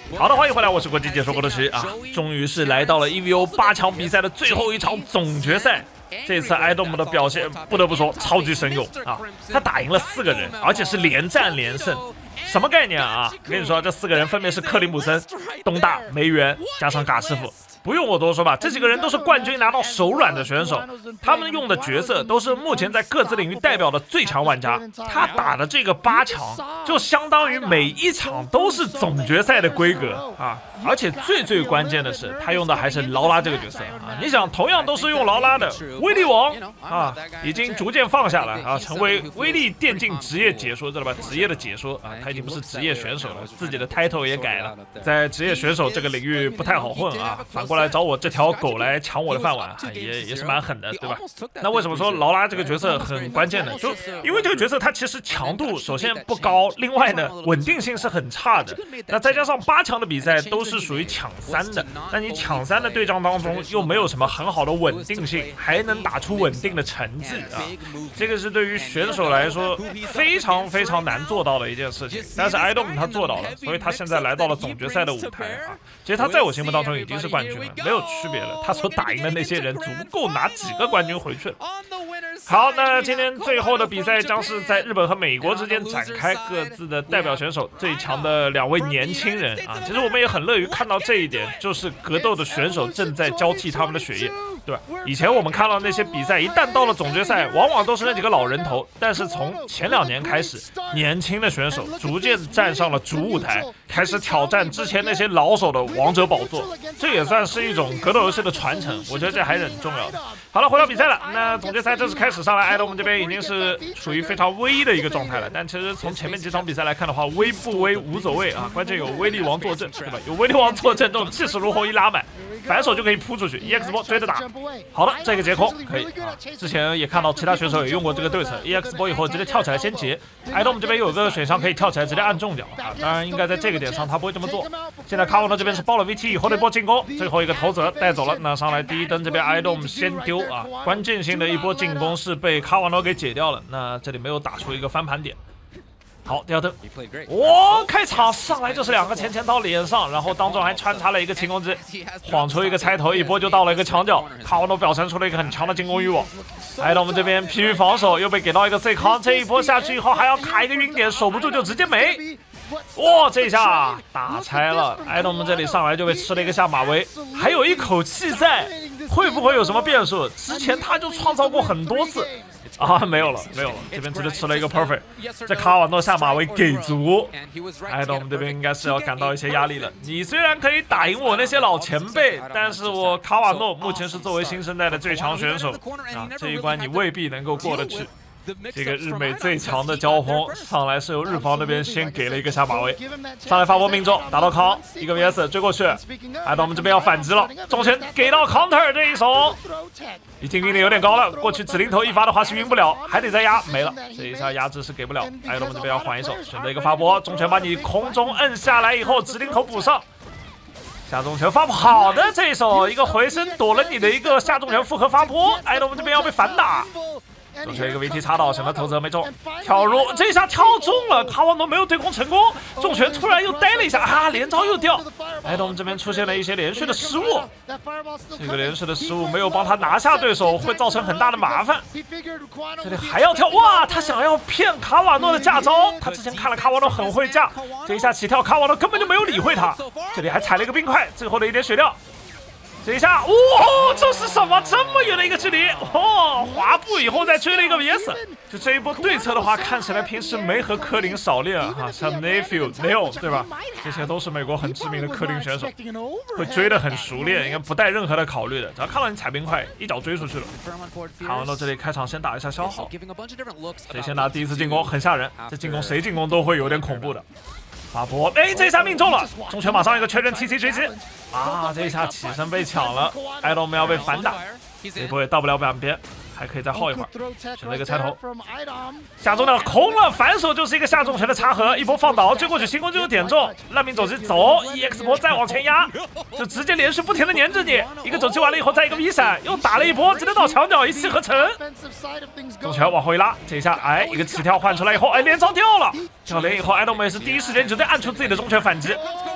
好的，欢迎回来，我是国际解说工作室啊，终于是来到了 EVO 8强比赛的最后一场总决赛。这次 IDOM 的表现不得不说超级神勇啊，他打赢了4个人，而且是连战连胜。什么概念啊？我跟你说，这4个人分别是克林姆森、东大、梅园加上嘎师傅。不用我多说吧，这几个人都是冠军拿到手软的选手，他们用的角色都是目前在各自领域代表的最强玩家。他打的这个8强，就相当于每一场都是总决赛的规格啊！而且最关键的是，他用的还是劳拉这个角色啊！你想，同样都是用劳拉的威力王啊，已经逐渐放下来啊，成为威力电竞职业解说，知道吧？职业的解说啊，他已经不是职业选手了，自己的 title 也改了，在职业选手这个领域不太好混啊。反过来找我这条狗来抢我的饭碗，也是蛮狠的，对吧？那为什么说劳拉这个角色很关键呢？就因为这个角色它其实强度首先不高，另外呢稳定性是很差的。那再加上8强的比赛都是属于抢3的，那你抢3的对战当中又没有什么很好的稳定性，还能打出稳定的成绩啊，这个是对于选手来说非常难做到的一件事情。但是 IDOM 他做到了，所以他现在来到了总决赛的舞台啊。其实他在我心目当中已经是冠军了，没有区别了。他所打赢的那些人足够拿几个冠军回去了。好，那今天最后的比赛将是在日本和美国之间展开，各自的代表选手最强的2位年轻人啊。其实我们也很乐于看到这一点，就是格斗的选手正在交替他们的血液，对吧？以前我们看到那些比赛，一旦到了总决赛，往往都是那几个老人头。但是从前2年开始，年轻的选手逐渐站上了主舞台，开始挑战之前那些老手的王者宝座。这也算是一种格斗游戏的传承，我觉得这还是很重要的。好了，回到比赛了，那总决赛正式开始上来，IDOM这边已经是处于非常危的一个状态了。但其实从前面几场比赛来看的话，危不危无所谓啊，关键有威力王坐镇，对吧？有威力王坐镇，这种气势如虹一拉满，反手就可以扑出去 ，EX 波追着打。好的，这个截空可以啊。之前也看到其他选手也用过这个对策 ，EX 波以后直接跳起来先截。IDOM这边有个选项可以跳起来直接按中脚啊，当然应该在这个点上他不会这么做。现在卡瓦诺这边是爆了 VT 以后的一波进攻，最后一个头泽带走了。那上来第一灯这边 IDOM 先丢啊，关键性的一波进攻是被卡瓦诺给解掉了。那这里没有打出一个翻盘点。好，第2灯，开场上来就是2个前刀脸上，然后当中还穿插了一个轻攻击，晃出一个拆头，一波就到了一个墙角。卡瓦诺表现出了一个很强的进攻欲望。IDOM这边疲于防守，又被给到一个 C 康，这一波下去以后还要卡一个晕点，守不住就直接没。哇，这一下打拆了，IDOM这里上来就被吃了一个下马威，还有一口气在，会不会有什么变数？之前他就创造过很多次。啊，没有了，这边直接吃了一个 perfect， 这卡瓦诺下马威给足，IDOM这边应该是要感到一些压力了。你虽然可以打赢我那些老前辈，但是我卡瓦诺目前是作为新生代的最强选手啊，这一关你未必能够过得去。这个日美最强的交锋上来是由日方那边先给了一个下马威，上来发波命中，打到康，一个 VS 追过去，IDOM这边要反击了，重拳给到 counter 这一手，已经晕的有点高了，过去指令头一发的话是晕不了，还得再压，没了，这一下压制是给不了，IDOM这边要缓一手，选择一个发波，重拳把你空中摁下来以后，指令头补上。下重拳发好的这一手，一个回身躲了你的一个下重拳复合发波，IDOM这边要被反打。重拳一个 VT 插到，选择头泽没中，跳入这一下跳中了，卡瓦诺没有对空成功，重拳突然又呆了一下啊，连招又掉，IDOM这边出现了一些连续的失误，这个连续的失误没有帮他拿下对手，会造成很大的麻烦。这里还要跳，哇，他想要骗卡瓦诺的架招，他之前看了卡瓦诺很会架，这一下起跳卡瓦诺根本就没有理会他，这里还踩了一个冰块，最后的一点血料。这一下，这是什么？这么远的一个距离，滑步以后再追了一个 VS。就这一波对策的话，看起来平时没和科林少练啊，像 Neil 对吧？这些都是美国很知名的科林选手，会追得很熟练，应该不带任何的考虑的，只要看到你踩冰块，一脚追出去了。卡瓦诺这里开场先打一下消耗，谁先拿第一次进攻很吓人，这进攻谁进攻都会有点恐怖的。发波，这一下命中了，重拳马上一个确认 TC 追击啊，这一下起身被抢了，IDOM要被反打，这一波也到不了两边，还可以再耗一会儿，选择一个拆头，下中了空了，反手就是一个下重拳的插合，一波放倒，追过去，行攻就有点中，烂命走击走 ，EX 波再往前压，就直接连续不停的粘着你，一个走击完了以后再一个 V 闪，又打了一波，直接到墙角一气呵成，重拳往后一拉，这一下一个起跳换出来以后，连招掉了，掉连以后，IDOM也是第一时间就得按出自己的重拳反击。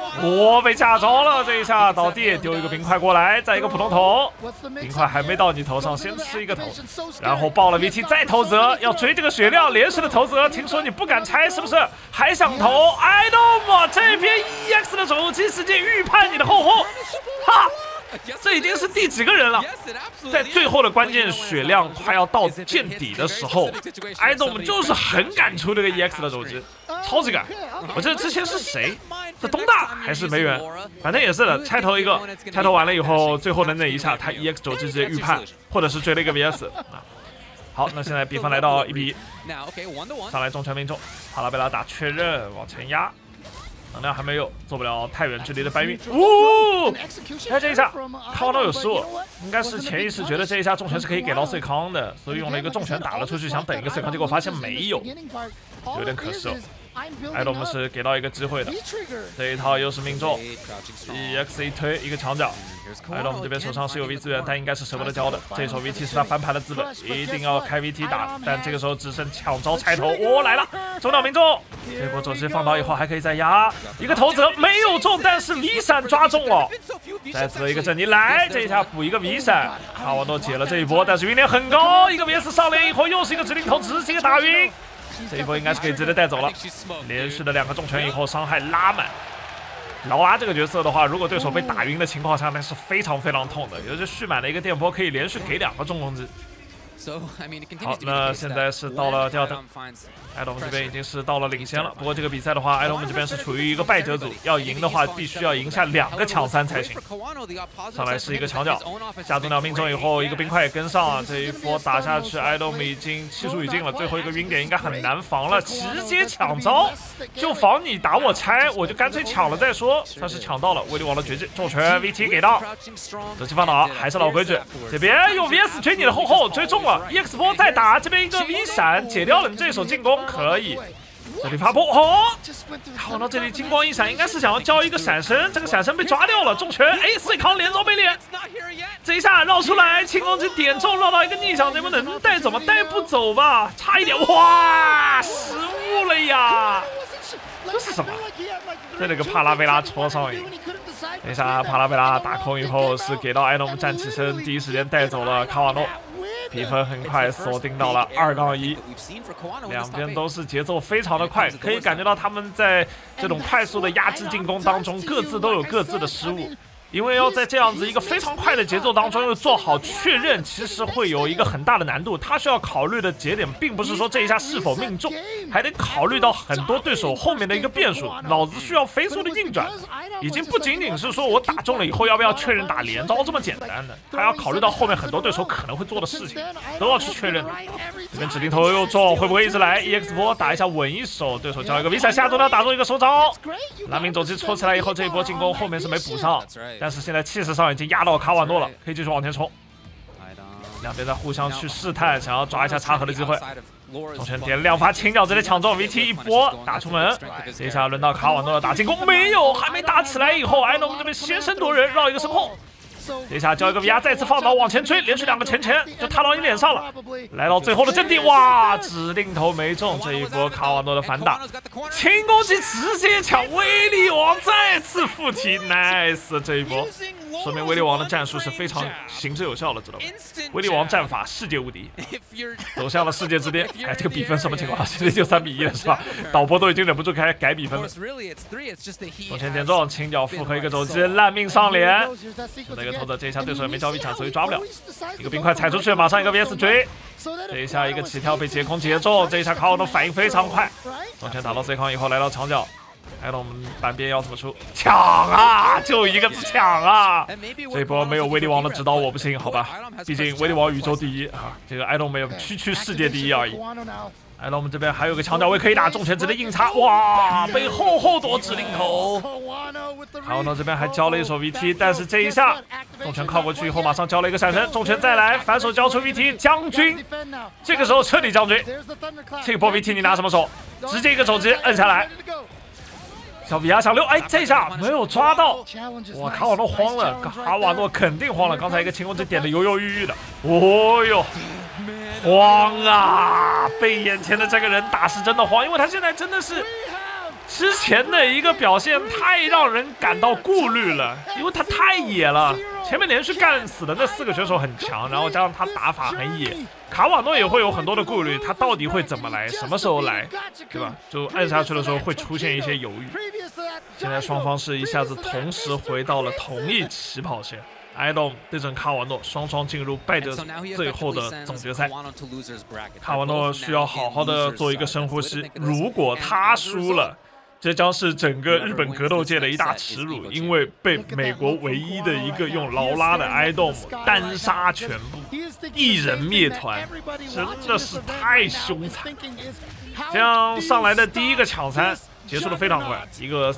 我被架着了，这一下倒地，丢一个冰块过来，再一个普通投，冰块还没到你头上，先吃一个头，然后爆了 VT 再投泽，要追这个血量，连续的投泽，听说你不敢拆是不是？还想投 ？IDOM 这边 EX 的手机直接预判你的后后，哈！这已经是第几个人了？在最后的关键血量快要到见底的时候，IDOM就是很敢出这个 EX 的手机，超级敢！我记得之前是谁？是东大还是梅园？反正也是的，拆头一个，拆头完了以后，最后的那一下，他 EX 手机直接预判，或者是追了一个 VS 啊。好，那现在比分来到1比1，上来重拳命中，帕拉贝拉打确认，往前压。能量还没有，做不了太远距离的搬运。哦，看这一下，康到有失误，应该是潜意识觉得这一下重拳是可以给到穗康的，所以用了一个重拳打了出去，想等一个穗康，结果发现没有，有点可惜哦。IDOM是给到一个机会的，这一套又是命中 ，EX 一推一个墙角。IDOM 这边手上是有 V 资源，但应该是舍不得交的。这手 VT 是他翻盘的资本，一定要开 VT 打。但这个时候只剩抢招拆头，来了，中了命中。这波肘击放倒以后还可以再压一个投泽，没有中，但是 V 闪抓中了。再次的一个阵地来，这一下补一个 V 闪，卡瓦诺解了这一波，但是晕点很高，一个 VS 上脸以后又是一个指令头，直接打晕。这一波应该是可以直接带走了，连续的2个重拳以后伤害拉满。劳阿这个角色的话，如果对手被打晕的情况下，那是非常非常痛的。也就是蓄满了一个电波，可以连续给2个重攻击。好，那现在是到了第2等，IDOM这边已经是到了领先了。不过这个比赛的话，IDOM这边是处于一个败者组，要赢的话必须要赢下2个抢3才行。上来是一个墙角，下中了命中以后，一个冰块也跟上啊。这一波打下去，IDOM已经气数已尽了，最后一个晕点应该很难防了，直接抢招，就防你打我拆，我就干脆抢了再说。算是抢到了威力王的绝技，重拳 VT 给到，这期放倒，还是老规矩，这边用 VS 追你的后追中了。EX 波再打，这边一个 V 闪解掉了你这手进攻，可以。这里发波哦，看到这里金光一闪，应该是想要交一个闪身，这个闪身被抓掉了，重拳穗康连招被连，这一下绕出来，轻攻击点中绕到一个逆响，这波能带走吗？带不走吧，差一点，哇，失误了呀！这是什么？这个帕拉贝拉戳上瘾。等一下，帕拉贝拉打空以后是给到IDOM站起身，第一时间带走了卡瓦诺。比分很快锁定到了2-1，两边都是节奏非常的快，可以感觉到他们在这种快速的压制进攻当中，各自都有各自的失误。因为要在这样子一个非常快的节奏当中又做好确认，其实会有一个很大的难度。他需要考虑的节点，并不是说这一下是否命中，还得考虑到很多对手后面的一个变数，脑子需要飞速的运转。已经不仅仅是说我打中了以后要不要确认打连招这么简单的，他要考虑到后面很多对手可能会做的事情，都要去确认的。这边指定头又中，会不会一直来 EX 波打一下稳一手？对手交一个 V 闪下中要打中一个收招，蓝明肘击戳起来以后，这一波进攻后面是没补上。但是现在气势上已经压到卡瓦诺了，可以继续往前冲。两边在互相去试探，想要抓一下插河的机会。重拳点2发轻脚直接抢中 VT 一波打出门。接下来轮到卡瓦诺的打进攻，没有，还没打起来以后，IDOM这边先声夺人，绕一个身后。接下来交一个 VR 再次放倒往前追，连续2个前就踏到你脸上了。来到最后的阵地，哇，指定头没中，这一波卡瓦诺的反打，轻攻击直接抢，威力王再次附体 ，nice 这一波，说明威力王的战术是非常行之有效的，知道吗？威力王战法世界无敌，走向了世界之巅。哎，这个比分什么情况？现在就3比1了是吧？导播都已经忍不住开改比分了。重拳点中，轻脚复合一个肘击，烂命上脸。那个头的这一下对手也没交臂抢，所以抓不了。一个冰块踩出去，马上一个 VS 追。这一下一个起跳被截空截中，这一下卡瓦诺反应非常快。重拳打到 C 康以后来到墙角。IDOM半边要怎么出？抢啊！就一个字抢啊！这一波没有威力王的指导我不信，好吧？毕竟威力王宇宙第一啊，这个 IDOM 没有区世界第一而已。IDOM这边还有个墙角位可以打，重拳直接硬插，哇！被后躲指令头。卡瓦诺这边还交了一手 VT， 但是这一下重拳靠过去以后，马上交了一个闪身，重拳再来，反手交出 VT， 将军。这个时候彻底将军，这波 VT 你拿什么手？直接一个肘击摁下来。小比亚想溜，哎，这下没有抓到，哇！卡瓦诺慌了，卡瓦诺肯定慌了。刚才一个轻攻击点的犹犹豫豫的，哦哟，慌啊！被眼前的这个人打是真的慌，因为他现在真的是之前的一个表现太让人感到顾虑了，因为他太野了。前面连续干死的那4个选手很强，然后加上他打法很野，卡瓦诺也会有很多的顾虑，他到底会怎么来，什么时候来，对吧？就按下去的时候会出现一些犹豫。现在双方是一下子同时回到了同一起跑线。idol 对阵卡瓦诺，双双进入败者最后的总决赛。卡瓦诺需要好好的做一个深呼吸，如果他输了，这将是整个日本格斗界的一大耻辱，因为被美国唯一的一个用劳拉的 idol 单杀全部，一人灭团，真的是太凶残。这样上来的第一个抢3结束的非常快，一个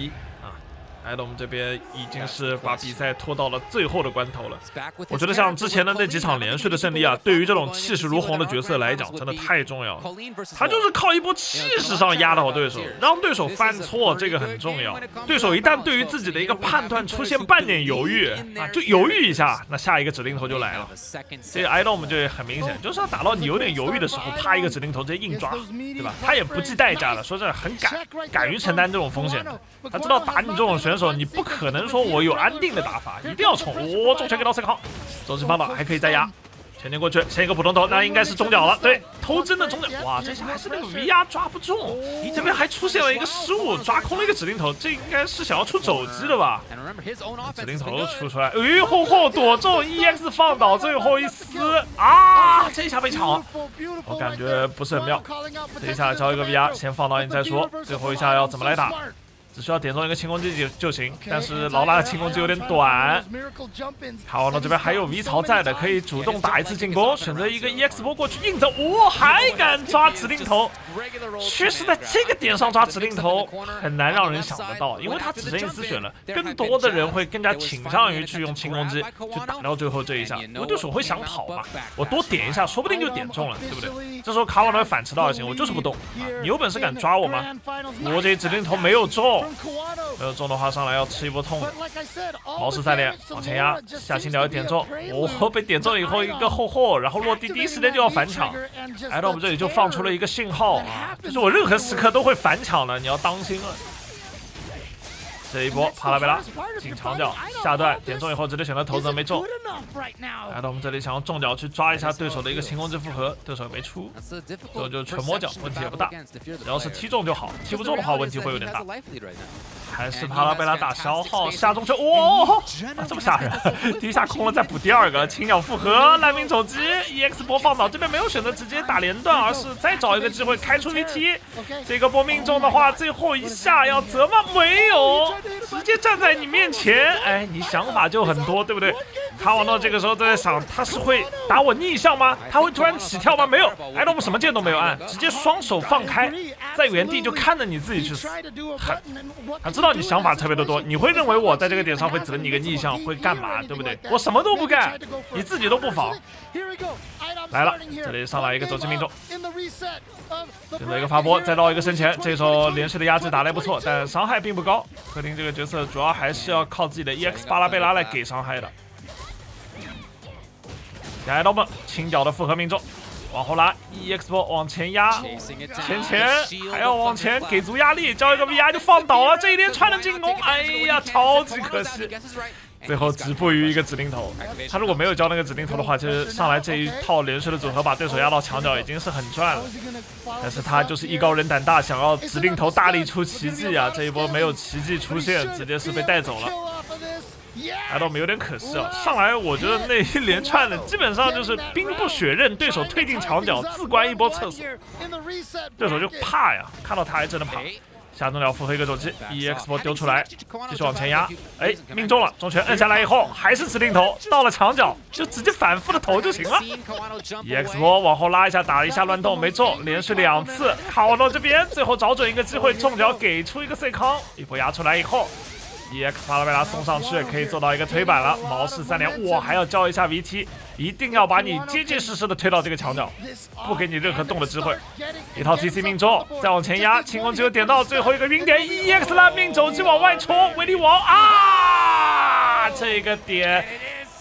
3-1。idol 这边已经是把比赛拖到了最后的关头了。我觉得像之前的那几场连续的胜利啊，对于这种气势如虹的角色来讲，真的太重要了。他就是靠一波气势上压倒对手，让对手犯错，这个很重要。对手一旦对于自己的一个判断出现半点犹豫啊，就犹豫一下，那下一个指令头就来了。这个 idol 就很明显，就是要打到你有点犹豫的时候，啪一个指令头直接硬抓，对吧？他也不计代价的，说这很敢于承担这种风险的。他知道打你这种选手，你不可能说我有安定的打法，一定要冲。重拳给到3号，周琦放倒，还可以再压，前进过去，先一个普通头，那应该是中脚了。对，偷真的中脚，哇，这下还是那个 VR 抓不中，这边还出现了一个失误，抓空了一个指令头，这应该是想要出肘击的吧？指令头出来，躲中 EX 放倒，最后一丝啊，这一下被抢了，我感觉不是很妙。这一下交一个 VR， 先放倒你再说，最后一下要怎么来打？只需要点中一个轻攻击就行，但是劳拉的轻攻击有点短。卡瓦诺这边还有 V 槽在的，可以主动打一次进攻，选择一个 EX 波过去硬走，还敢抓指令头。确实在这个点上抓指令头很难让人想得到，因为他只剩一丝血了，更多的人会更加倾向于去用轻攻击去打到最后这一下，因为对手会想跑嘛，我多点一下，说不定就点中了，对不对？这时候卡瓦诺反持到也行，我就是不动，你有本事敢抓我吗？我这指令头没有中。没有中的话，上来要吃一波痛的。毛氏3连往前压，下青鸟点中，被点中以后一个后，然后落地第一时间就要反抢。idol 我们这里就放出了一个信号啊，就是我任何时刻都会反抢的，你要当心了。这一波帕拉贝拉进长脚下段点中以后，直接选择投掷没中。idol 我们这里想用重脚去抓一下对手的一个轻攻击复合，对手也没出，最后就纯摸脚，问题也不大，只要是踢中就好，踢不中的话问题会有点大。还是帕拉贝拉打消耗下中球，这么吓人！第一下空了，再补第2个轻鸟复合，烂命肘击 EX 波放倒，这边没有选择直接打连段，而是再找一个机会开出VT。这个波命中的话，最后一下要折吗？没有，直接站在你面前，哎，你想法就很多，对不对？卡瓦诺这个时候都在想，他是会打我逆向吗？他会突然起跳吗？没有，idol什么键都没有按，直接双手放开，在原地就看着你自己去死。他知道你想法特别的多，你会认为我在这个点上会整你个逆向，会干嘛，对不对？我什么都不干，你自己都不防。来了，这里上来一个肘击命中，选择一个发波，再绕一个身前，这时候连续的压制打得不错，但伤害并不高。柯林这个角色主要还是要靠自己的 EX 巴拉贝拉来给伤害的。idol 们轻脚的复合命中，往后拉 EX 波往前压，前还要往前给足压力，交一个 VR 就放倒了，这一连串的进攻，哎呀，超级可惜。最后止步于一个指令头，他如果没有交那个指令头的话，其实上来这一套连续的组合把对手压到墙角已经是很赚了。但是他就是艺高人胆大，想要指令头大力出奇迹啊！这一波没有奇迹出现，直接是被带走了。idol我们有点可惜啊，上来我觉得那一连串的基本上就是兵不血刃，对手退进墙角，自关一波厕所，对手就怕呀，看到他还真的怕。下中了复合一个肘击 ，EX 波丢出来，继续往前压，哎，命中了，中拳摁下来以后还是指令头，到了墙角就直接反复的投就行了。EX 波往后拉一下，打一下乱动没中，连续2次，卡瓦诺这边最后找准一个机会，中脚给出一个 C 康，一波压出来以后。EX 帕拉贝拉送上去，可以做到一个推板了。毛氏3连，哇，还要交一下 VT， 一定要把你结结实实的推到这个墙角，不给你任何动的机会。一套 TC 命中，再往前压，轻攻击点到最后一个晕点 ，EX 烂命肘击往外冲，威力王啊！这个点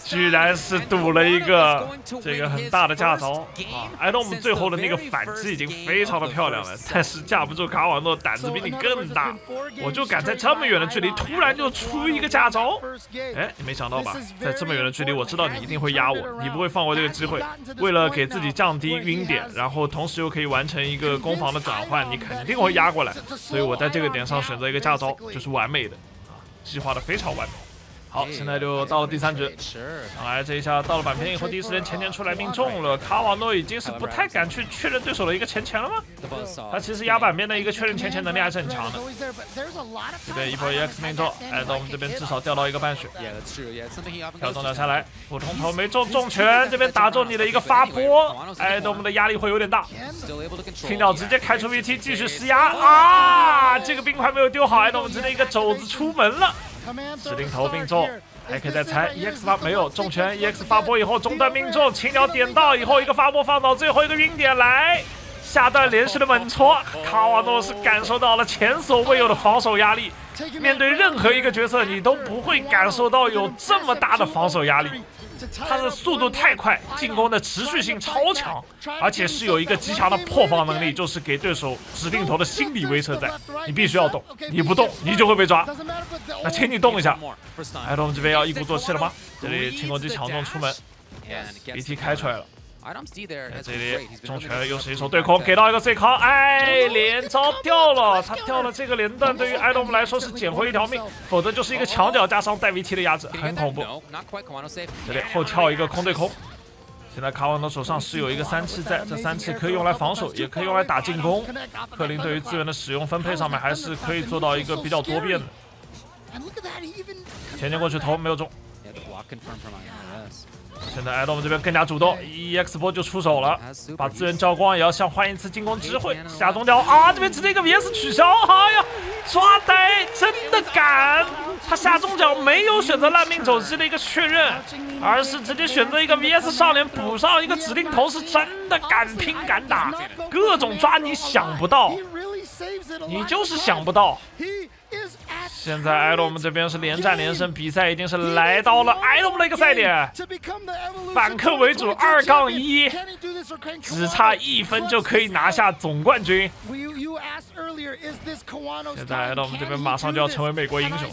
居然是赌了一个这个很大的架招啊！艾东姆最后的那个反击已经非常的漂亮了，但是架不住卡瓦诺胆子比你更大，我就敢在这么远的距离突然就出一个架招。哎，你没想到吧？在这么远的距离，我知道你一定会压我，你不会放过这个机会。为了给自己降低晕点，然后同时又可以完成一个攻防的转换，你肯定会压过来。所以我在这个点上选择一个架招，就是完美的啊，计划的非常完美。好，现在就到了第3局，上来这一下到了板片以后，第一时间前出来命中了。卡瓦诺已经是不太敢去确认对手的一个前了吗？他其实压板边的一个确认前能力还是很强的。这边一波 EX 命中，艾东姆这边至少掉到一个半血，跳中掉下来，普通头没中，重拳这边打中你的一个发波，艾东姆的压力会有点大。青鸟直接开出 VT 继续施压啊！这个冰块没有丢好，艾东姆直接一个肘子出门了。指令头命中，还可以再猜 EX 发没有重拳 ，EX 发波以后中段命中，青鸟点到以后一个发波放到最后一个晕点来，下段连续的猛戳，卡瓦诺是感受到了前所未有的防守压力。面对任何一个角色，你都不会感受到有这么大的防守压力。他的速度太快，进攻的持续性超强，而且是有一个极强的破防能力，就是给对手指定头的心理威慑在。你必须要动，你不动你就会被抓。那请你动一下。艾东姆这边要一鼓作气了吗？这里轻攻击抢中出门 ，BT 开出来了。在这里重拳又是一手对空，给到一个 C 康，哎，连招掉了，他掉了这个连段，对于艾东姆来说是捡回一条命，否则就是一个墙角加上带 VT 的压制，很恐怖。这里后跳一个空对空，现在卡瓦诺手上是有一个3气在，这3气可以用来防守，也可以用来打进攻。克林对于资源的使用分配上面还是可以做到一个比较多变的。前进过去头没有中。现在艾东姆这边更加主动 ，EX 波就出手了，把资源交光，也要想换一次进攻机会。下中条啊，这边直接一个 VS 取消，哎呀，抓呆，真的敢！他下中脚没有选择烂命走击的一个确认，而是直接选择一个 VS 上连补上一个指令头，是真的敢拼敢打，各种抓你想不到，你就是想不到。现在艾东姆这边是连战连胜，比赛已经是来到了艾东姆的一个赛点，反客为主2-1，只差1分就可以拿下总冠军。现在艾东姆这边马上就要成为美国英雄。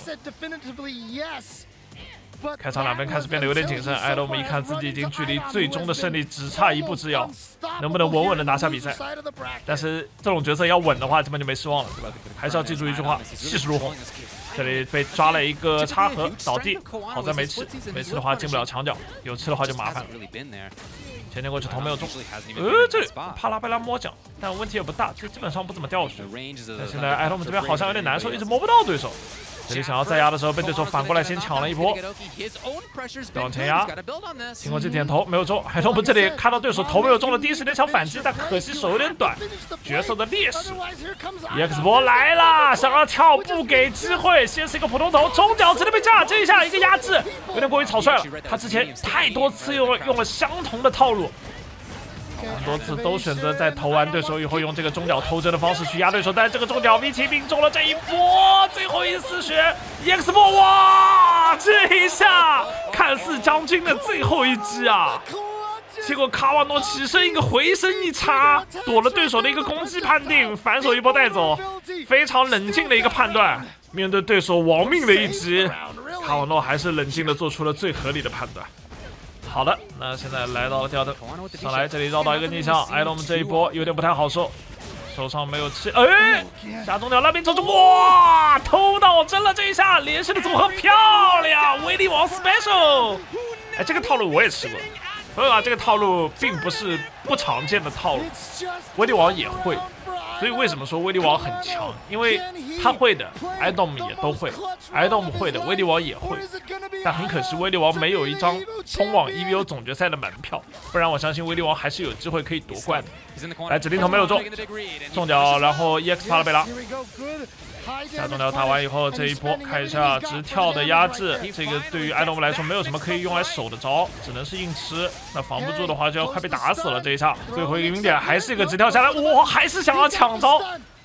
开场2边开始变得有点谨慎，艾东姆一看自己已经距离最终的胜利只差1步之遥，能不能稳稳的拿下比赛？但是这种角色要稳的话，基本就没希望了，对吧？还是要记住一句话：气势如虹。这里被抓了一个插盒倒地，好在没吃，没吃的话进不了墙角，有吃的话就麻烦了。前进过去头没有中，这里帕拉被他摸奖，但问题也不大，这基本上不怎么掉血。但现在艾东姆这边好像有点难受，一直摸不到对手。这里想要再压的时候，被对手反过来先抢了一波，再往前压，进攻击点头没有中。艾东姆这里看到对手头没有中了，第一时间想反击，但可惜手有点短，角色的劣势。EX 波来了，想要跳不给机会，先是一个普通头，中脚直接被炸，这一下一个压制，有点过于草率了。他之前太多次用了相同的套路。很多次都选择在投完对手以后用这个中脚偷针的方式去压对手，但这个中脚 VT 命中了这一波，最后一丝血 EX 波，哇，这一下看似将军的最后一击啊！结果卡瓦诺起身一个回身一插，躲了对手的一个攻击判定，反手一波带走，非常冷静的一个判断。面对对手亡命的一击，卡瓦诺还是冷静的做出了最合理的判断。好的，那现在来到了第2灯，上来这里绕到一个逆向，艾东姆这一波有点不太好受，手上没有气，哎，下中条拉边走中，哇，偷到真了这一下，连续的组合漂亮，威力王 special， 哎，这个套路我也吃过。这个套路并不是不常见的套路，威力王也会，所以为什么说威力王很强？因为他会的，艾东姆也都会，艾东姆会的，威力王也会。但很可惜，威力王没有一张通往 EVO 总决赛的门票，不然我相信威力王还是有机会可以夺冠的。来，指令头没有中，中脚，然后 EX 帕拉贝拉。下中条打完以后，这一波看一下直跳的压制，这个对于艾东姆来说没有什么可以用来守的招，只能是硬吃。那防不住的话，就要快被打死了。这一下最后一个晕点还是一个直跳下来，我还是想要抢招，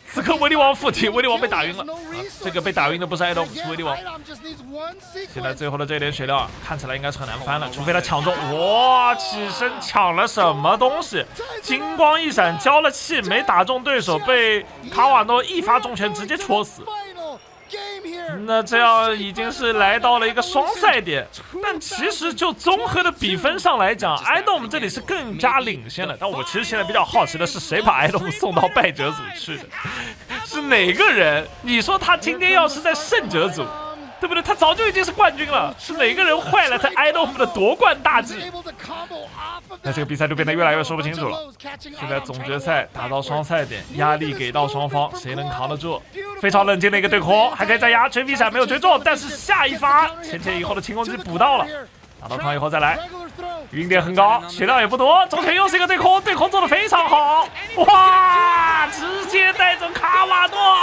此刻威利王附体，威利王被打晕了。这个被打晕的不是爱豆，是威利王。现在最后的这一点血量看起来应该是很难翻了，除非他抢中。哇，起身抢了什么东西？金光一闪，交了气，没打中对手，被卡瓦诺一发重拳直接戳死。那这样已经是来到了一个双赛点，但其实就综合的比分上来讲，IDOM这里是更加领先的。但我其实现在比较好奇的是，谁把IDOM送到败者组去的？是哪个人？你说他今天要是在胜者组，对不对？他早就已经是冠军了，是哪个人坏了他 IDOM 的夺冠大计？那这个比赛就变得越来越说不清楚了。现在总决赛打到双赛点，压力给到双方，谁能扛得住？非常冷静的一个对空，还可以再压，追 V 闪没有追中，但是下一发前以后的轻攻击补到了，打到康以后再来，晕点很高，血量也不多，中前又是一个对空，对空做的非常好，哇，直接带走卡瓦诺。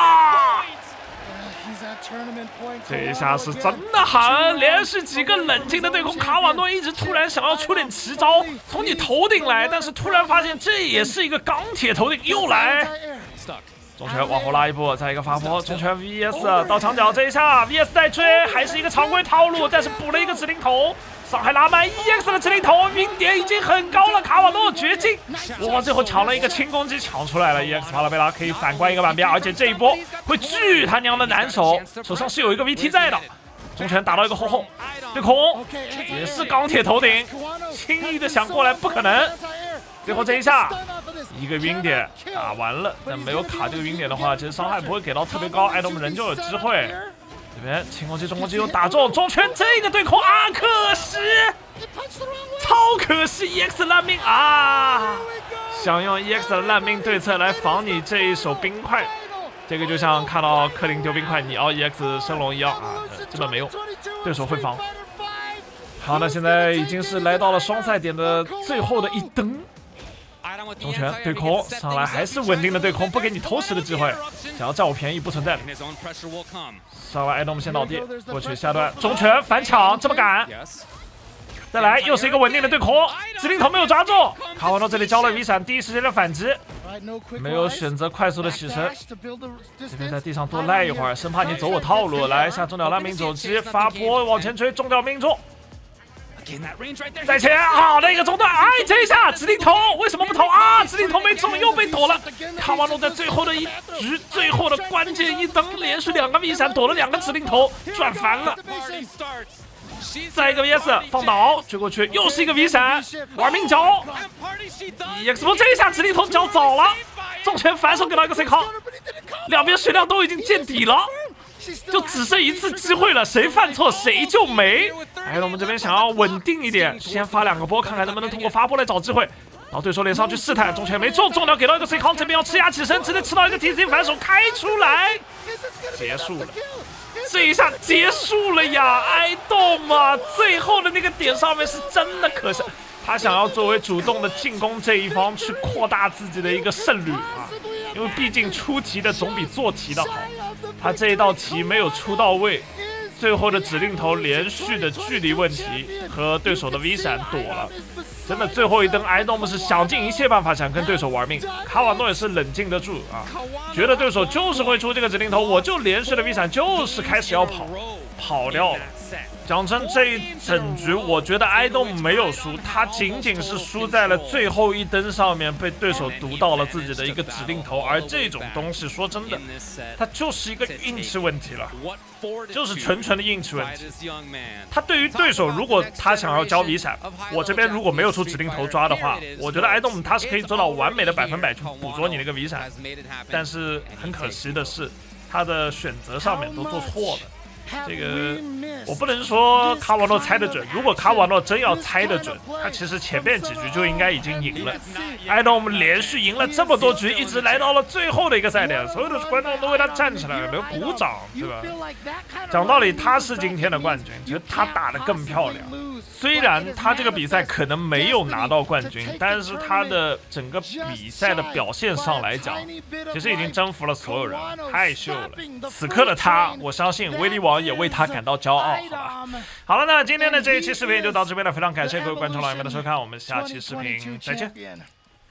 这一下是真的狠，连续几个冷静的对空，卡瓦诺一直突然想要出点奇招，从你头顶来，但是突然发现这也是一个钢铁头顶，又来。中拳往后拉一步，再一个发波，中拳 VS 到墙角，这一下 VS 再追，还是一个常规套路，但是补了一个指令头，上海拉满 EX 的指令头，晕点已经很高了，卡瓦诺绝境，哇，最后抢了一个轻攻击抢出来了 ，EX 帕拉贝拉可以反观一个板边，而且这一波会巨他娘的难守，手上是有一个 VT 在的，中拳打到一个后，对空也是钢铁头顶，轻易的想过来不可能。最后这一下，一个晕点打完了，但没有卡这个晕点的话，其实伤害不会给到特别高，爱豆们仍旧有机会。这边轻攻击、重攻击又打中，中拳这个对空啊，可惜，超可惜 ，EX 烂命啊！想用 EX 的烂命对策来防你这一手冰块，这个就像看到克林丢冰块，你熬 EX 升龙一样啊，根本没用，对手会防。好，那现在已经是来到了双赛点的最后的一灯。中拳对空上来还是稳定的对空，不给你偷食的机会，想要占我便宜不存在的。上来IDOM先倒地，过去下段中拳反抢，这么赶，再来又是一个稳定的对空，指令头没有抓住，卡瓦诺这里交了 V 闪，第一时间的反击，没有选择快速的起身，这边在地上多赖一会儿，生怕你走我套路，来下中了烂命走击，发波往前追，中掉命中。再前，好的一个中断，哎，这一下指令头为什么不投啊？指令头没中，又被躲了。卡瓦诺在最后的一局，最后的关键一灯，连续2个 V 闪，躲了2个指令头，赚翻了。再一个 VS 放倒，追过去，又是一个 V 闪，玩命交。EX 这一下指令头交早了，重拳反手给到一个 C 康，两边血量都已经见底了。就只剩一次机会了，谁犯错谁就没。哎，我们这边想要稳定一点，先发2个波，看看能不能通过发波来找机会。到对手脸上去试探，中拳没中，中了给到一个 C 康，这边要吃压起身，直接吃到一个 TC 反手开出来，结束了。这一下结束了呀，IDOM啊，最后的那个点上面是真的可惜。他想要作为主动的进攻这一方去扩大自己的一个胜率啊，因为毕竟出题的总比做题的好。他这一道题没有出到位，最后的指令头连续的距离问题和对手的 V 闪躲了。真的最后一灯，IDOM是想尽一切办法想跟对手玩命。卡瓦诺也是冷静得住啊，觉得对手就是会出这个指令头，我就连续的 V 闪，就是开始要跑掉了。讲真，这一整局我觉得IDOM没有输，他仅仅是输在了最后一灯上面被对手读到了自己的一个指令头，而这种东西说真的，它就是一个运气问题了，就是纯纯的运气问题。他对于对手，如果他想要交V闪，我这边如果没有出指令头抓的话，我觉得IDOM他是可以做到完美的100%去捕捉你那个V闪，但是很可惜的是，他的选择上面都做错了。这个我不能说卡瓦诺猜得准，如果卡瓦诺真要猜得准，他其实前面几局就应该已经赢了。IDOM连续赢了这么多局，一直来到了最后的一个赛点，所有的观众都为他站起来了，鼓掌，对吧？讲道理，他是今天的冠军，其实他打得更漂亮。虽然他这个比赛可能没有拿到冠军，但是他的整个比赛的表现上来讲，其实已经征服了所有人，太秀了。此刻的他，我相信威利王也为他感到骄傲，好吧？好了，那今天的这一期视频就到这边了，非常感谢各位观众老爷们的收看，我们下期视频再见。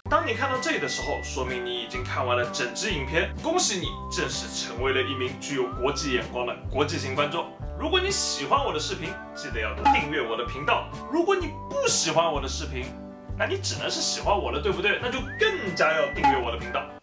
当你看到这里的时候，说明你已经看完了整支影片，恭喜你正式成为了一名具有国际眼光的国际型观众。如果你喜欢我的视频，记得要订阅我的频道。如果你不喜欢我的视频，那你只能是喜欢我的，对不对？那就更加要订阅我的频道。